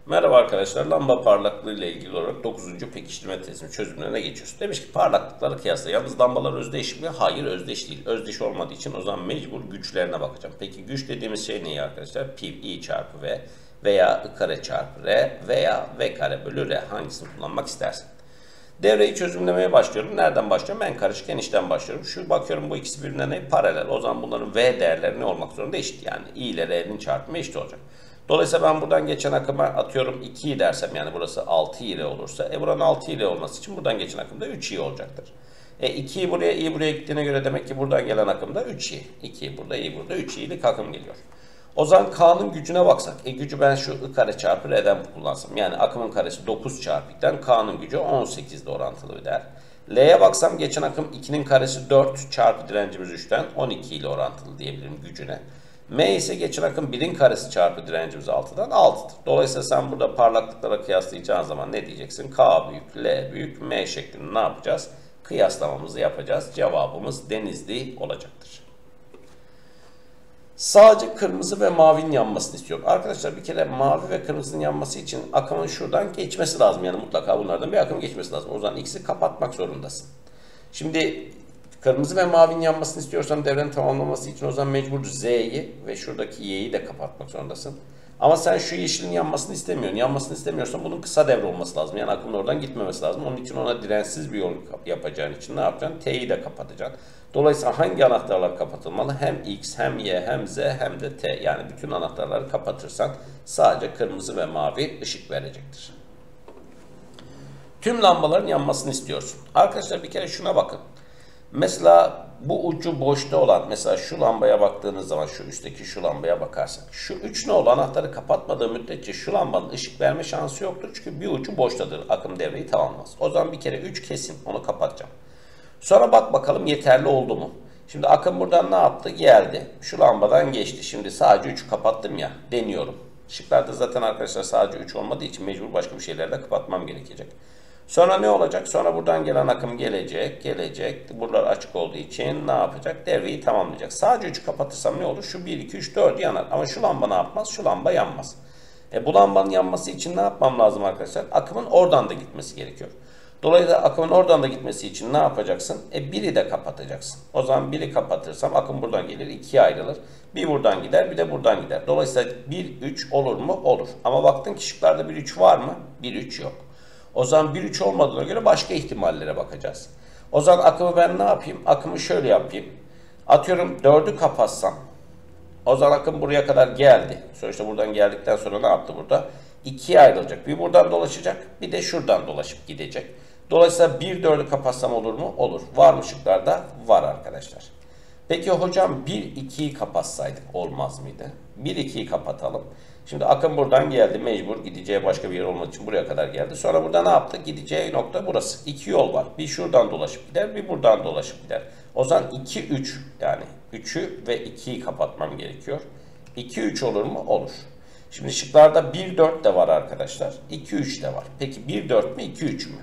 Merhaba arkadaşlar, lamba parlaklığı ile ilgili olarak 9. pekiştirme testinin çözümlerine geçiyoruz. Demiş ki parlaklıkları kıyasla. Yalnız lambalar özdeş mi? Hayır, özdeş değil. Özdeş olmadığı için o zaman mecbur güçlerine bakacağım. Peki güç dediğimiz şey ne arkadaşlar? Pi I çarpı V veya I kare çarpı R veya V kare bölü R. Hangisini kullanmak istersen. Devreyi çözümlemeye başlıyorum. Nereden başlıyorum? En karışık enişten başlıyorum. Şu bakıyorum bu ikisi birbirine paralel. O zaman bunların V değerleri ne olmak zorunda? Eşit yani. I ile R'nin çarpımı eşit olacak. Dolayısıyla ben buradan geçen akıma atıyorum 2i dersem yani burası 6 ile olursa buranın 6 ile olması için buradan geçen akımda 3i olacaktır. 2i buraya i buraya gittiğine göre demek ki buradan gelen akımda 3i. 2i burada i burada 3i'lik akım geliyor. O zaman K'nın gücüne baksak. Gücü ben şu I kare çarpı R'den kullansam. Yani akımın karesi 9 çarpı I'den K'nın gücü 18 ile orantılı bir değer. L'ye baksam geçen akım 2'nin karesi 4 çarpı direncimiz 3'ten 12 ile orantılı diyebilirim gücüne. M ise geçen akım 1'in karesi çarpı direncimiz 6'dan 6'dır. Dolayısıyla sen burada parlaklıklara kıyaslayacağın zaman ne diyeceksin? K büyük, L büyük, M şeklinde ne yapacağız? Kıyaslamamızı yapacağız. Cevabımız Denizli olacaktır. Sadece kırmızı ve mavinin yanmasını istiyorum. Arkadaşlar bir kere mavi ve kırmızının yanması için akımın şuradan geçmesi lazım. Yani mutlaka bunlardan bir akım geçmesi lazım. O zaman X'i kapatmak zorundasın. Şimdi kırmızı ve mavinin yanmasını istiyorsan devrenin tamamlaması için o zaman mecbur Z'yi ve şuradaki Y'yi de kapatmak zorundasın. Ama sen şu yeşilin yanmasını istemiyorsun. Yanmasını istemiyorsan bunun kısa devre olması lazım. Yani akımın oradan gitmemesi lazım. Onun için ona dirençsiz bir yol yapacağın için ne yapacaksın? T'yi de kapatacaksın. Dolayısıyla hangi anahtarlar kapatılmalı? Hem X, hem Y, hem Z, hem de T. Yani bütün anahtarları kapatırsan sadece kırmızı ve mavi ışık verecektir. Tüm lambaların yanmasını istiyorsun. Arkadaşlar bir kere şuna bakın. Mesela bu ucu boşta olan, mesela şu lambaya baktığınız zaman şu üstteki şu lambaya bakarsak, şu üç nolu anahtarı kapatmadığı müddetçe şu lambanın ışık verme şansı yoktur. Çünkü bir ucu boştadır. Akım devreyi tamamlamaz. O zaman bir kere 3 kesin, onu kapatacağım. Sonra bak bakalım yeterli oldu mu? Şimdi akım buradan ne yaptı? Geldi. Şu lambadan geçti. Şimdi sadece 3'ü kapattım ya. Deniyorum. Işıklarda zaten arkadaşlar sadece 3 olmadığı için mecbur başka bir şeyleri de kapatmam gerekecek. Sonra ne olacak? Sonra buradan gelen akım gelecek. Buralar açık olduğu için ne yapacak? Devreyi tamamlayacak. Sadece 3'ü kapatırsam ne olur? Şu 1, 2, 3, 4 yanar. Ama şu lamba ne yapmaz? Şu lamba yanmaz. Bu lambanın yanması için ne yapmam lazım arkadaşlar? Akımın oradan da gitmesi gerekiyor. Dolayısıyla akımın oradan da gitmesi için ne yapacaksın? Biri de kapatacaksın. O zaman biri kapatırsam akım buradan gelir, ikiye ayrılır. Bir buradan gider, bir de buradan gider. Dolayısıyla 1, 3 olur mu? Olur. Ama baktın ki ışıklarda 1, 3 var mı? 1, 3 yok. O zaman 1, 3 olmadığına göre başka ihtimallere bakacağız. O zaman akımı ben ne yapayım? Akımı şöyle yapayım. Atıyorum 4'ü kapatsam. O zaman akım buraya kadar geldi. Sonuçta buradan geldikten sonra ne yaptı burada? 2'ye ayrılacak. Bir buradan dolaşacak, bir de şuradan dolaşıp gidecek. Dolayısıyla 1, 4'ü kapatsam olur mu? Olur. Var mı ışıklarda? Var arkadaşlar. Peki hocam 1, 2'yi kapatsaydık olmaz mıydı? 1, 2'yi kapatalım. Şimdi akım buradan geldi. Mecbur gideceği başka bir yer olmadığı için buraya kadar geldi. Sonra burada ne yaptı? Gideceği nokta burası. 2 yol var. Bir şuradan dolaşıp gider, bir buradan dolaşıp gider. O zaman 2, 3 yani 3'ü ve 2'yi kapatmam gerekiyor. 2, 3 olur mu? Olur. Şimdi ışıklarda 1, 4 de var arkadaşlar. 2, 3 de var. Peki 1, 4 mü? 2, 3 mü?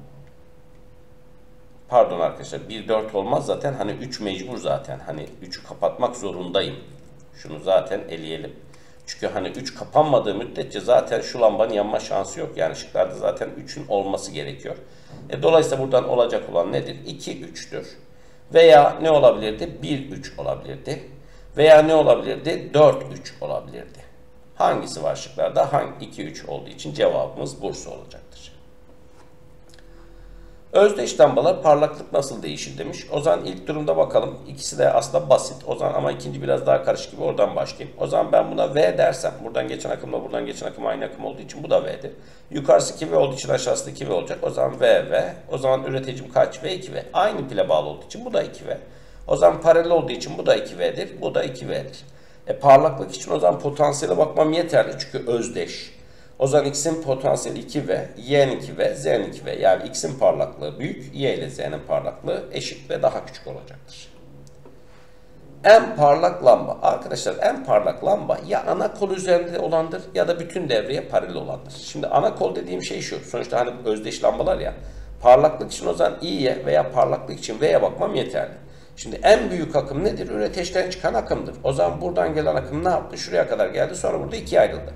Pardon arkadaşlar 1, 4 olmaz zaten. Hani 3 mecbur zaten. Hani 3'ü kapatmak zorundayım. Şunu zaten eleyelim. Çünkü hani 3 kapanmadığı müddetçe zaten şu lambanın yanma şansı yok. Yani ışıklarda zaten 3'ün olması gerekiyor. Dolayısıyla buradan olacak olan nedir? 2, 3'tür. Veya ne olabilirdi? 1, 3 olabilirdi. Veya ne olabilirdi? 4, 3 olabilirdi. Hangisi var şıklarda? Hangi 2, 3 olduğu için cevabımız Bursa olacaktır. Özdeş lambalar parlaklık nasıl değişir demiş. O zaman ilk durumda bakalım. İkisi de aslında basit. O zaman ama ikinci biraz daha karışık gibi oradan başlayayım. O zaman ben buna V dersem. Buradan geçen akımla buradan geçen akım aynı akım olduğu için bu da V'dir. Yukarısı 2V olduğu için aşağısı 2V olacak. O zaman V. O zaman üreticim kaç? V 2V. Aynı pile bağlı olduğu için bu da 2V. O zaman paralel olduğu için bu da 2V'dir. Bu da 2V'dir. Parlaklık için o zaman potansiyele bakmam yeterli. Çünkü özdeş. O zaman X'in potansiyeli 2V, Y'nin 2V, Z'nin 2V. Yani X'in parlaklığı büyük, Y ile Z'nin parlaklığı eşit ve daha küçük olacaktır. En parlak lamba. Arkadaşlar en parlak lamba ya ana kol üzerinde olandır ya da bütün devreye paralel olandır. Şimdi ana kol dediğim şey şu. Sonuçta hani özdeş lambalar ya. Parlaklık için o zaman İ'ye veya parlaklık için V'ye bakmam yeterli. Şimdi en büyük akım nedir? Üreteçten çıkan akımdır. O zaman buradan gelen akım ne yaptı? Şuraya kadar geldi, sonra burada ikiye ayrıldı.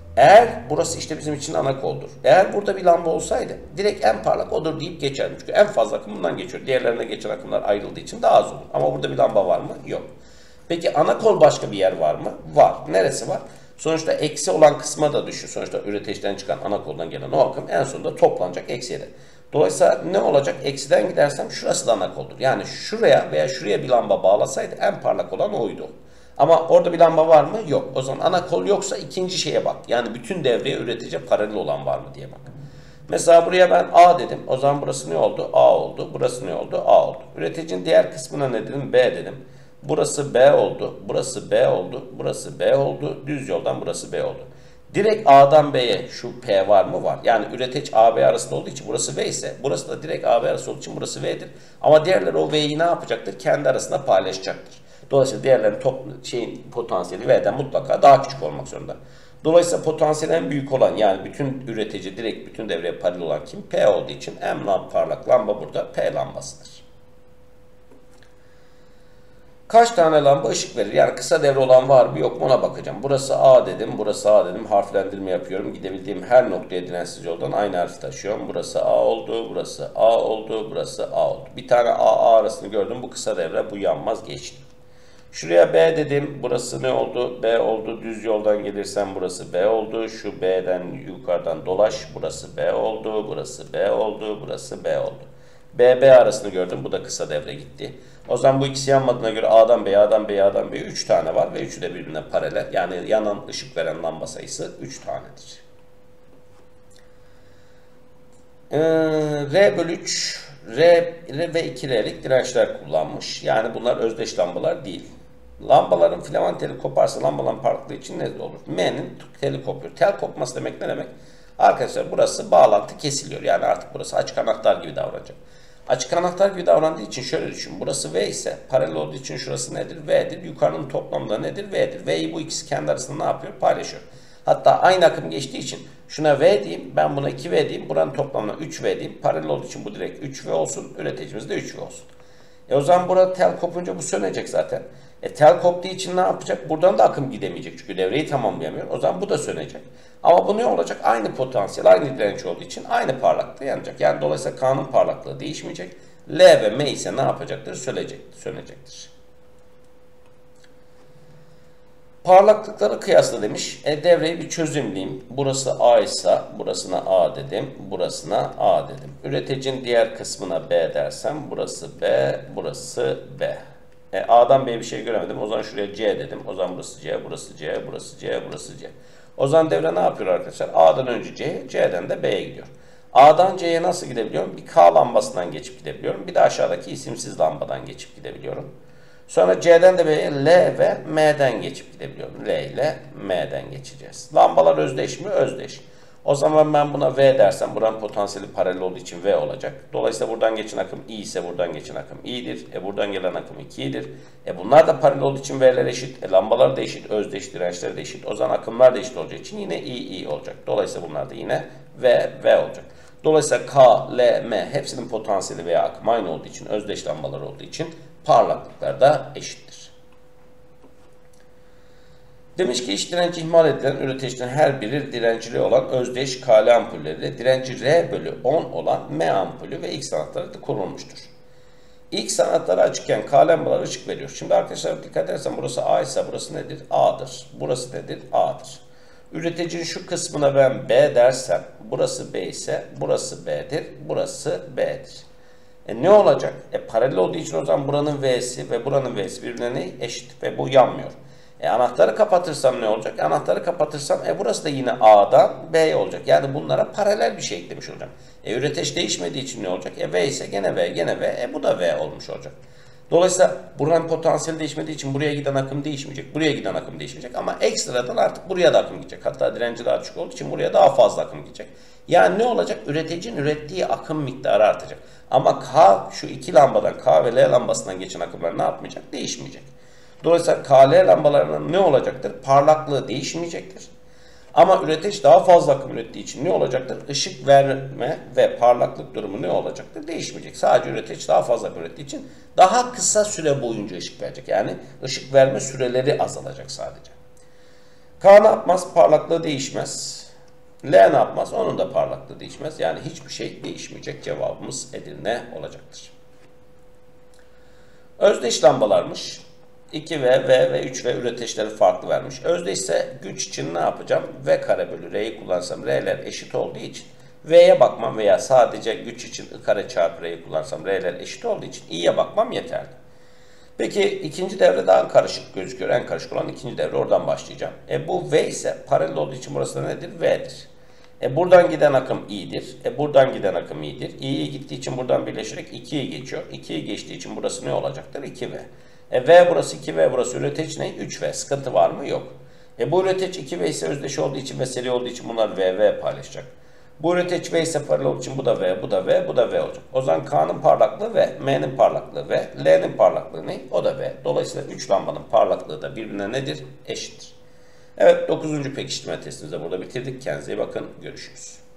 Eğer burası işte bizim için ana koldur. Eğer burada bir lamba olsaydı direkt en parlak odur deyip geçerdim. Çünkü en fazla akım bundan geçiyor. Diğerlerine geçen akımlar ayrıldığı için daha az olur. Ama burada bir lamba var mı? Yok. Peki ana kol başka bir yer var mı? Var. Neresi var? Sonuçta eksi olan kısma da düşüyor. Sonuçta üreticiden çıkan ana koldan gelen o akım en sonunda toplanacak eksiye de. Dolayısıyla ne olacak? Eksiden gidersem şurası da ana koldur. Yani şuraya veya şuraya bir lamba bağlasaydı en parlak olan oydu. Ama orada bir lamba var mı? Yok. O zaman ana kol yoksa ikinci şeye bak. Yani bütün devreye üretici paralel olan var mı diye bak. Mesela buraya ben A dedim. O zaman burası ne oldu? A oldu. Burası ne oldu? A oldu. Üreticinin diğer kısmına ne dedim? B dedim. Burası B oldu. Burası B oldu. Burası B oldu. Düz yoldan burası B oldu. Direkt A'dan B'ye şu P var mı? Var. Yani üretici A, B arasında olduğu için burası V ise burası da direkt A, B arası olduğu için burası V'dir. Ama diğerleri o V'yi ne yapacaktır? Kendi arasında paylaşacaktır. Dolayısıyla diğerlerinin potansiyeli V'den mutlaka daha küçük olmak zorunda. Dolayısıyla potansiyeli en büyük olan yani bütün üretici direkt bütün devreye paralel olan kim? P olduğu için en parlak lamba burada P lambasıdır. Kaç tane lamba ışık verir? Yani kısa devre olan var mı yok mu ona bakacağım. Burası A dedim, burası A dedim. Harflendirme yapıyorum. Gidebildiğim her noktaya dirençsiz yoldan aynı harfi taşıyorum. Burası A oldu, burası A oldu, burası A oldu. Bir tane A arasını gördüm. Bu kısa devre, bu yanmaz geçti. Şuraya B dedim. Burası ne oldu? B oldu. Düz yoldan gelirsen burası B oldu. Şu B'den yukarıdan dolaş. Burası B oldu. Burası B oldu. Burası B oldu. B arasını gördüm. Bu da kısa devre gitti. O zaman bu ikisi yanmadığına göre A'dan B'ye, A'dan B'ye, A'dan B'ye 3 tane var ve üçü de birbirine paralel. Yani yanan ışık veren lamba sayısı 3 tanedir. R bölü 3, R ve 2R'lik dirençler kullanmış. Yani bunlar özdeş lambalar değil. Lambaların filament teli koparsa lambaların parlaklığı için ne olur? M'nin teli kopuyor. Tel kopması demek ne demek? Arkadaşlar burası bağlantı kesiliyor. Yani artık burası açık anahtar gibi davranacak. Açık anahtar gibi davrandığı için şöyle düşün. Burası V ise paralel olduğu için şurası nedir? V'dir. Yukarının toplamı da nedir? V'dir. V'yi bu ikisi kendi arasında ne yapıyor? Paylaşıyor. Hatta aynı akım geçtiği için şuna V diyeyim, ben buna 2V diyeyim, buranın toplamına 3V diyeyim. Paralel olduğu için bu direkt 3V olsun, üreticimiz de 3V olsun. O zaman burada tel kopunca bu sönecek zaten. Tel koptuğu için ne yapacak? Buradan da akım gidemeyecek çünkü devreyi tamamlayamıyor. O zaman bu da sönecek. Ama bu ne olacak? Aynı potansiyel, aynı direnç olduğu için aynı parlaklıkta yanacak. Yani dolayısıyla K'nın parlaklığı değişmeyecek. L ve M ise ne yapacaktır? Sönecektir. Parlaklıkları kıyasla demiş. Devreyi bir çözümleyeyim. Burası A ise burasına A dedim. Burasına A dedim. Üreticinin diğer kısmına B dersem burası B, burası B. A'dan B'ye bir şey göremedim. O zaman şuraya C dedim. O zaman burası C, burası C, burası C, burası C. O zaman devre ne yapıyor arkadaşlar? A'dan önce C, C'den de B'ye gidiyor. A'dan C'ye nasıl gidebiliyorum? Bir K lambasından geçip gidebiliyorum. Bir de aşağıdaki isimsiz lambadan geçip gidebiliyorum. Sonra C'den de B'ye L ve M'den geçip gidebiliyorum. L ile M'den geçeceğiz. Lambalar özdeş mi? Özdeş. O zaman ben buna V dersem buranın potansiyeli paralel olduğu için V olacak. Dolayısıyla buradan geçen akım I ise buradan geçen akım I'dir. Buradan gelen akım 2'dir. Bunlar da paralel olduğu için V'ler eşit. Lambalar da eşit. Özdeş dirençler de eşit. O zaman akımlar da eşit olacağı için yine I olacak. Dolayısıyla bunlar da yine V olacak. Dolayısıyla K, L, M hepsinin potansiyeli veya akım aynı olduğu için özdeş lambalar olduğu için parlaklıklar da eşittir. Demiş ki iç direnci ihmal edilen üreticilerin her biri direncili olan özdeş KL ampulleriyle direnci R bölü 10 olan M ampulü ve X anahtarı da kurulmuştur. X anahtarı açıkken K lambalar ışık veriyor. Şimdi arkadaşlar dikkat edersen burası A ise burası nedir? A'dır. Burası nedir? A'dır. Üreticinin şu kısmına ben B dersem burası B ise burası B'dir. Burası B'dir. Ne olacak? Paralel olduğu için o zaman buranın V'si ve buranın V'si birbirine eşit ve bu yanmıyor. Anahtarı kapatırsam ne olacak? Anahtarı kapatırsam burası da yine A'dan B'ye olacak. Yani bunlara paralel bir şey eklemiş olacağım. Üretici değişmediği için ne olacak? V ise gene V, gene V. Bu da V olmuş olacak. Dolayısıyla buranın potansiyeli değişmediği için buraya giden akım değişmeyecek. Buraya giden akım değişmeyecek. Ama ekstradan artık buraya da akım gidecek. Hatta direnci daha düşük olduğu için buraya daha fazla akım gidecek. Yani ne olacak? Üreticinin ürettiği akım miktarı artacak. Ama K şu iki lambadan K ve L lambasından geçen akımlar ne yapmayacak? Değişmeyecek. Dolayısıyla KL lambalarının ne olacaktır? Parlaklığı değişmeyecektir. Ama üretici daha fazla akım ürettiği için ne olacaktır? Işık verme ve parlaklık durumu ne olacaktır? Değişmeyecek. Sadece üretici daha fazla akım ürettiği için daha kısa süre boyunca ışık verecek. Yani ışık verme süreleri azalacak sadece. K ne yapmaz? Parlaklığı değişmez. L ne yapmaz? Onun da parlaklığı değişmez. Yani hiçbir şey değişmeyecek. Cevabımız Edirne olacaktır. Özdeş lambalarmış. 2V, V ve 3V üreteçleri farklı vermiş. Özdeş ise güç için ne yapacağım? V kare bölü R'yi kullansam R'ler eşit olduğu için V'ye bakmam veya sadece güç için I kare çarpı R'yi kullansam R'ler eşit olduğu için İ'ye bakmam yeterli. Peki ikinci devre daha karışık gözüküyor. En karışık olan ikinci devre, oradan başlayacağım. Bu V ise paralel olduğu için burası da nedir? V'dir. Buradan giden akım İ'dir. Buradan giden akım İ'dir. İ'yi gittiği için buradan birleşerek 2'yi geçiyor. 2'yi geçtiği için burası ne olacaktır? 2V. V burası 2V, burası üreteç ne? 3V. Sıkıntı var mı? Yok. Bu üreteç 2V ise özdeş olduğu için ve seri olduğu için bunlar VV paylaşacak. Bu üreteç V ise paralel olduğu için bu da V, bu da V, bu da V olacak. O zaman K'nın parlaklığı V, M'nin parlaklığı V, L'nin parlaklığı ne? O da V. Dolayısıyla 3 lambanın parlaklığı da birbirine nedir? Eşittir. Evet, 9. pekiştirme testimizi de burada bitirdik. Kendinize iyi bakın. Görüşürüz.